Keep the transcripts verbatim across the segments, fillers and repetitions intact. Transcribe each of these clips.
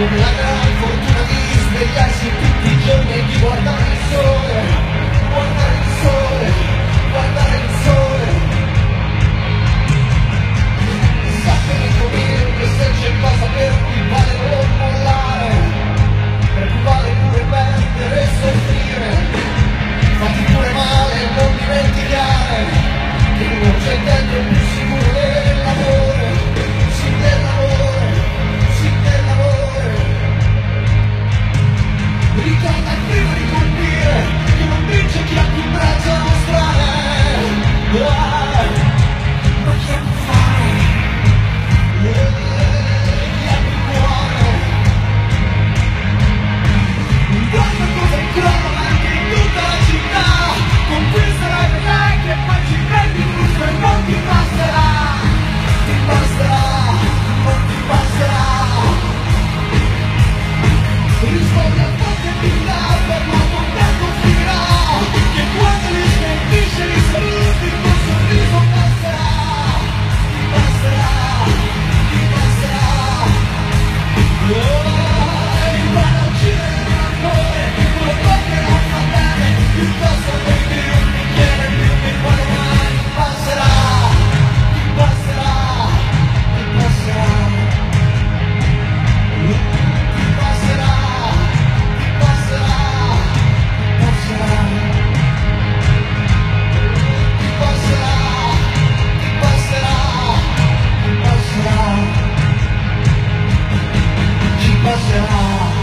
come la gran fortuna di svegliarsi tutti i giorni e di guardare il sole, guardare il sole, guardare il sole. Sapere come che se c'è cosa per cui vale non mollare, per cui vale pure perdere e soffrire. Fatti pure male e non dimenticare che non c'è dentro più sicuro dell'amore, sì dell'amore, sì dell'amore. Ricorda prima di colpire che non vince chi ha più braccia da mostrare, ah, ma chi ha più fare, eh, chi ha più cuore. Guarda cosa incrolla anche in tutta la città, conquisterai le like e poi ci prendi giusto e non ti basterà, ti basterà, non ti basterà. Rispondi a volte e ti dà, per ma con tempo finirà, che quando li smentisce li saluti il tuo sorriso passerà, ti basterà, ti basterà. Oh, impara a uccidere l'amore, quello che non fa bene, piuttosto bevi un bicchiere più che poi mai ti passerà, ti passerà, ti passerà. Ti passerà, ti passerà, ti passerà. Ti passerà, ti passerà, ti passerà. Ti passerà.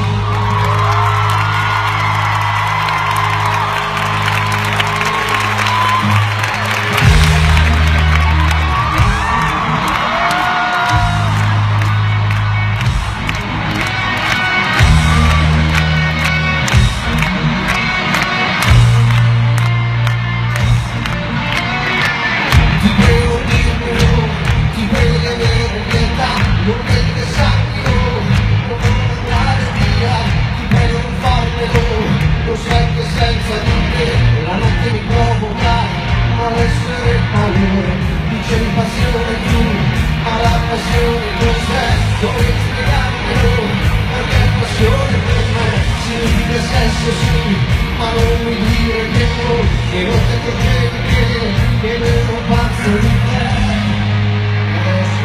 Ti prego dimmelo, ti prego di avere pietà, non vedi che sanguino, non andare via, ti prego non farmelo, lo sai che senza di te la notte mi provoca malessere e paura, dicevi passione tu, ma la passione cos'è? Dovevi spiegarmelo, perché passione per me significa sesso sì, ma non mi dire che no, che non ti accorgevi che, che ero pazzo di te. Adesso,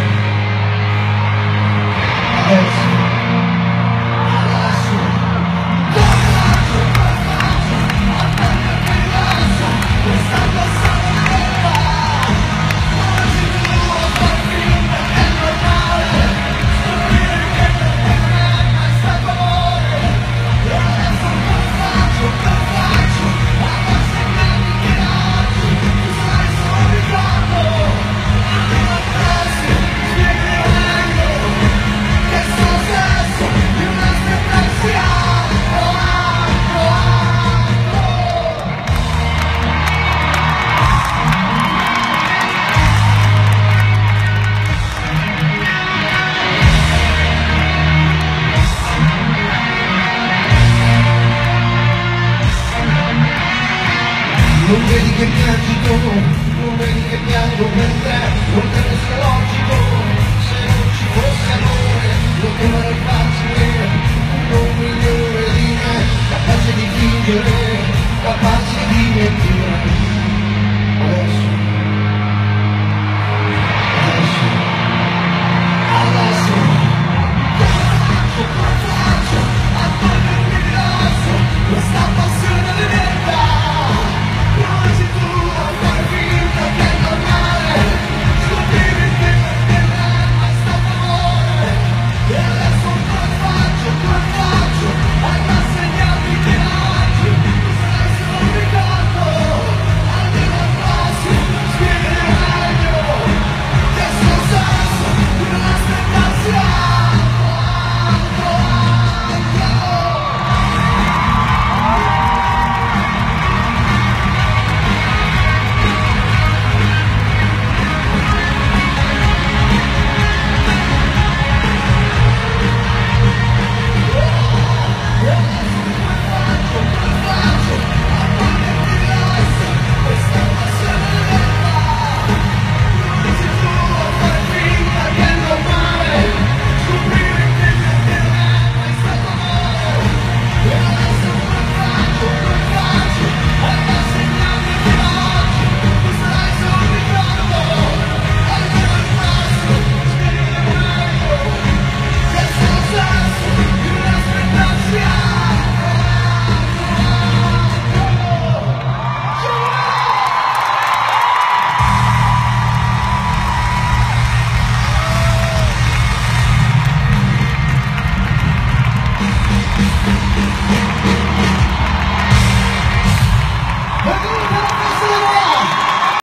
adesso, adesso, come faccio, come faccio, a prendermi il lasso, questa passata roba, come si trova a far finta che è normale, scoprire che per te non è mai stato amore. E adesso come faccio, come faccio, a far sembrare che oggi tu sarai solo un ricordo. Andiamo presto, spiegherò meglio che sono sesso di una spezia. Oh, oh, oh. Non vedi che mi agito, non vedi che piango per te, non credo sia logico, se non ci fosse amore, lo troverei facile, un milione di me, capace di fingere, capace di mentire.